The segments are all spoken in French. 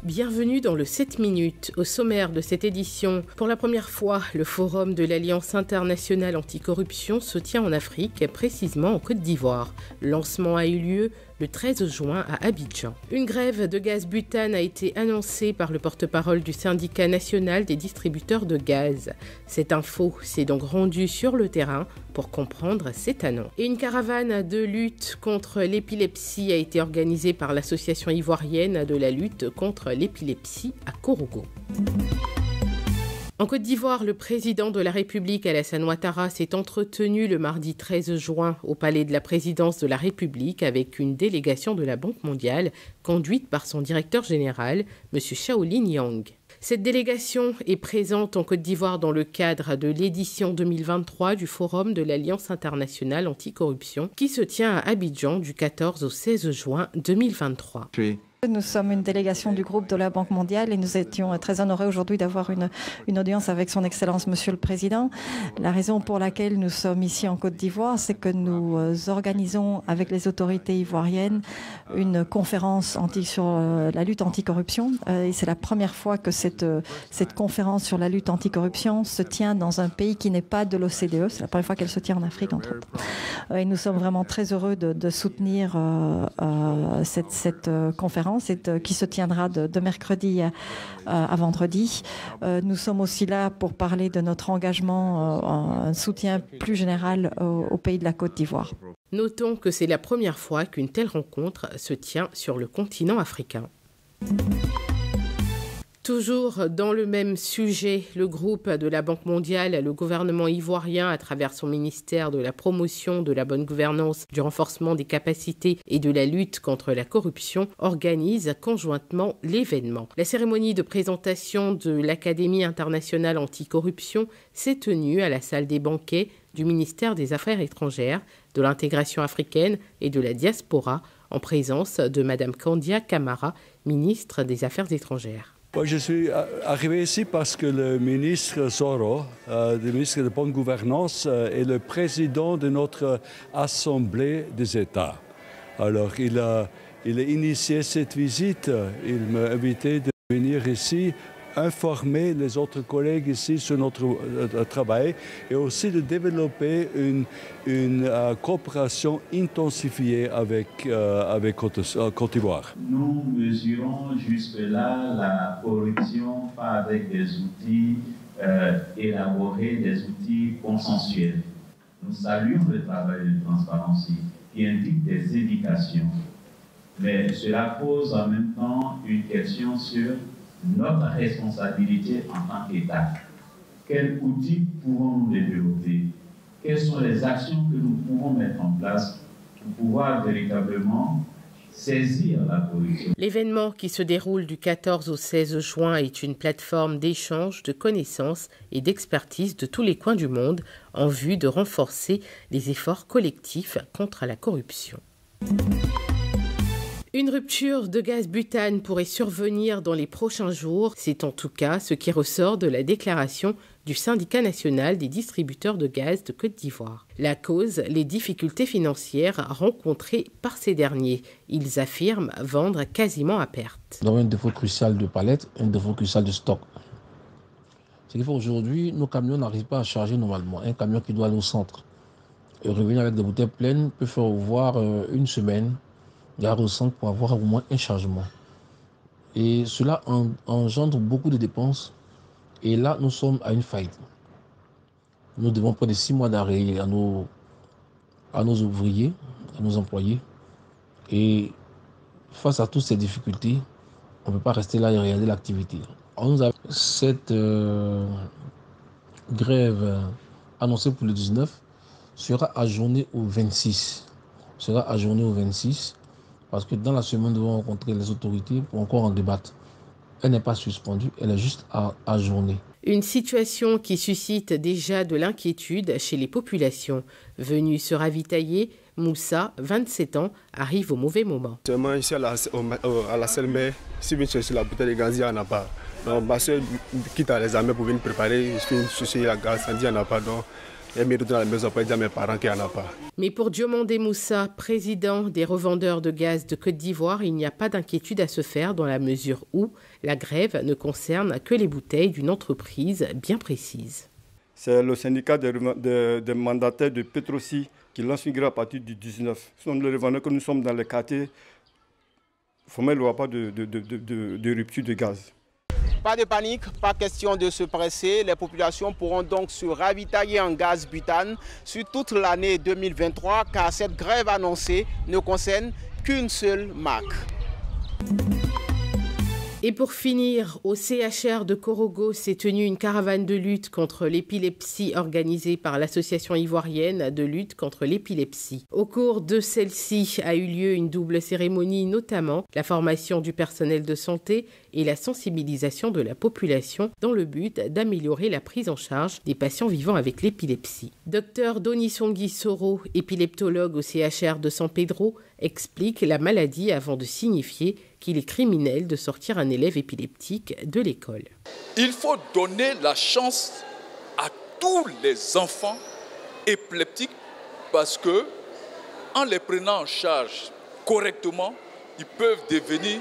Bienvenue dans le 7 minutes. Au sommaire de cette édition, pour la première fois, le forum de l'Alliance internationale anticorruption se tient en Afrique, précisément en Côte d'Ivoire. Le lancement a eu lieu le 13 juin à Abidjan. Une grève de gaz butane a été annoncée par le porte-parole du syndicat national des distributeurs de gaz. Cette info s'est donc rendue sur le terrain pour comprendre cette annonce. Et une caravane de lutte contre l'épilepsie a été organisée par l'association ivoirienne de la lutte contre l'épilepsie à Korogo. En Côte d'Ivoire, le président de la République, Alassane Ouattara, s'est entretenu le mardi 13 juin au palais de la présidence de la République avec une délégation de la Banque mondiale conduite par son directeur général, M. Shaolin Yang. Cette délégation est présente en Côte d'Ivoire dans le cadre de l'édition 2023 du Forum de l'Alliance internationale anticorruption qui se tient à Abidjan du 14 au 16 juin 2023. Nous sommes une délégation du groupe de la Banque mondiale et nous étions très honorés aujourd'hui d'avoir une audience avec son Excellence Monsieur le Président. La raison pour laquelle nous sommes ici en Côte d'Ivoire, c'est que nous organisons avec les autorités ivoiriennes une conférence sur la lutte anticorruption. Et c'est la première fois que cette conférence sur la lutte anticorruption se tient dans un pays qui n'est pas de l'OCDE. C'est la première fois qu'elle se tient en Afrique, entre autres. Et nous sommes vraiment très heureux de soutenir cette conférence qui se tiendra de mercredi à vendredi. Nous sommes aussi là pour parler de notre engagement, un soutien plus général au pays de la Côte d'Ivoire. Notons que c'est la première fois qu'une telle rencontre se tient sur le continent africain. Toujours dans le même sujet, le groupe de la Banque mondiale, le gouvernement ivoirien, à travers son ministère de la promotion de la bonne gouvernance, du renforcement des capacités et de la lutte contre la corruption, organise conjointement l'événement. La cérémonie de présentation de l'Académie internationale anticorruption s'est tenue à la salle des banquets du ministère des Affaires étrangères, de l'intégration africaine et de la diaspora, en présence de Mme Kandia Camara, ministre des Affaires étrangères. Je suis arrivé ici parce que le ministre Soro, le ministre de bonne gouvernance, est le président de notre Assemblée des États. Alors, il a initié cette visite. Il m'a invité de venir ici, informer les autres collègues ici sur notre travail et aussi de développer une coopération intensifiée avec Côte d'Ivoire. Nous mesurons jusque-là la corruption pas avec des outils élaborés, des outils consensuels. Nous saluons le travail de transparence qui indique des indications, mais cela pose en même temps une question sur notre responsabilité en tant qu'État. Quels outils pouvons-nous développer? Quelles sont les actions que nous pouvons mettre en place pour pouvoir véritablement saisir la corruption? L'événement qui se déroule du 14 au 16 juin est une plateforme d'échange de connaissances et d'expertise de tous les coins du monde en vue de renforcer les efforts collectifs contre la corruption. Une rupture de gaz butane pourrait survenir dans les prochains jours. C'est en tout cas ce qui ressort de la déclaration du syndicat national des distributeurs de gaz de Côte d'Ivoire. La cause, les difficultés financières rencontrées par ces derniers. Ils affirment vendre quasiment à perte. Nous avons un défaut crucial de palette, un défaut crucial de stock. Ce qu'il faut aujourd'hui, nos camions n'arrivent pas à charger normalement. Un camion qui doit aller au centre et revenir avec des bouteilles pleines peut faire voir une semaine. Gare au centre pour avoir au moins un chargement. Et cela engendre beaucoup de dépenses. Et là, nous sommes à une faillite. Nous devons près de 6 mois d'arrêt à nos ouvriers, à nos employés. Et face à toutes ces difficultés, on ne peut pas rester là et regarder l'activité. Cette grève annoncée pour le 19 sera ajournée au 26. Parce que dans la semaine, nous devons rencontrer les autorités pour encore en débattre. Elle n'est pas suspendue, elle est juste ajournée. Une situation qui suscite déjà de l'inquiétude chez les populations. Venu se ravitailler, Moussa, 27 ans, arrive au mauvais moment. Seulement ici à la Selmé, si je viens chercher la bouteille de gaz, il n'y en a pas. Donc ma soeur quitte à les armées pour venir préparer, je suis la gaz, il n'y en a pas. Donc Elle me retourne à la maison pour dire à mes parents qu'il n'y en a pas. Mais pour Diomandé Moussa, président des revendeurs de gaz de Côte d'Ivoire, il n'y a pas d'inquiétude à se faire dans la mesure où la grève ne concerne que les bouteilles d'une entreprise bien précise. C'est le syndicat des mandataires de Petrosi qui lance une grève à partir du 19. Ce sont les revendeurs que nous sommes dans les quartiers. Formellement, il n'y aura pas de rupture de gaz. Pas de panique, pas question de se presser. Les populations pourront donc se ravitailler en gaz butane sur toute l'année 2023 car cette grève annoncée ne concerne qu'une seule marque. Et pour finir, au CHR de Korogo s'est tenue une caravane de lutte contre l'épilepsie organisée par l'Association ivoirienne de lutte contre l'épilepsie. Au cours de celle-ci a eu lieu une double cérémonie, notamment la formation du personnel de santé et la sensibilisation de la population dans le but d'améliorer la prise en charge des patients vivant avec l'épilepsie. Dr Donisongi Soro, épileptologue au CHR de San Pedro, explique la maladie avant de signifier qu'il est criminel de sortir un élève épileptique de l'école. Il faut donner la chance à tous les enfants épileptiques parce que, en les prenant en charge correctement, ils peuvent devenir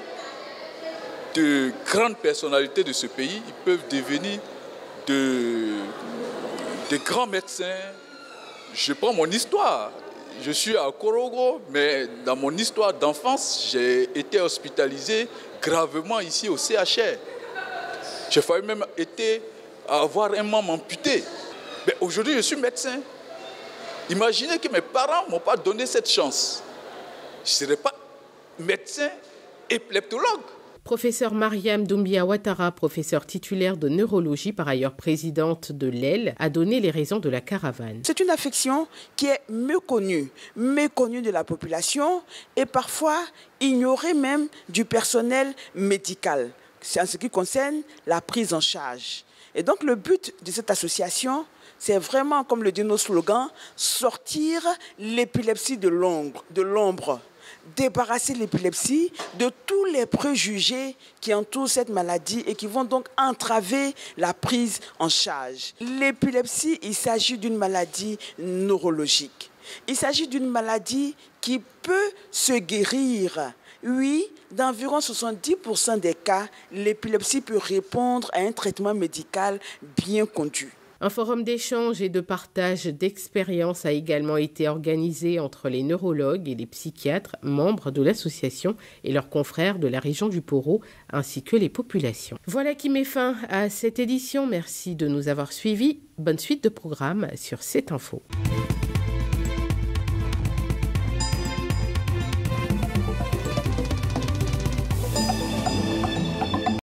de grandes personnalités de ce pays, ils peuvent devenir de grands médecins. Je prends mon histoire. Je suis à Korogo, mais dans mon histoire d'enfance, j'ai été hospitalisé gravement ici au CHR. J'ai failli même avoir un membre amputé. Mais aujourd'hui, je suis médecin. Imaginez que mes parents ne m'ont pas donné cette chance. Je ne serais pas médecin épileptologue. Professeur Mariam Doumbia Ouattara, professeure titulaire de neurologie, par ailleurs présidente de l'EL, a donné les raisons de la caravane. C'est une affection qui est méconnue de la population et parfois ignorée même du personnel médical. C'est en ce qui concerne la prise en charge. Et donc le but de cette association, c'est vraiment, comme le dit nos slogans, sortir l'épilepsie de l'ombre. Débarrasser l'épilepsie de tous les préjugés qui entourent cette maladie et qui vont donc entraver la prise en charge. L'épilepsie, il s'agit d'une maladie neurologique. Il s'agit d'une maladie qui peut se guérir. Oui, dans environ 70% des cas, l'épilepsie peut répondre à un traitement médical bien conduit. Un forum d'échange et de partage d'expériences a également été organisé entre les neurologues et les psychiatres, membres de l'association et leurs confrères de la région du Poro, ainsi que les populations. Voilà qui met fin à cette édition. Merci de nous avoir suivis. Bonne suite de programme sur cette info.